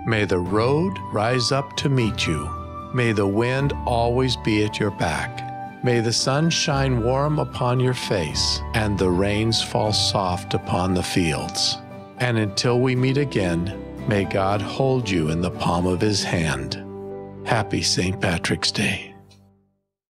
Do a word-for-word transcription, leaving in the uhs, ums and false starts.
May the road rise up to meet you. May the wind always be at your back. May the sun shine warm upon your face, and the rains fall soft upon the fields. And until we meet again, may God hold you in the palm of his hand. Happy Saint Patrick's Day.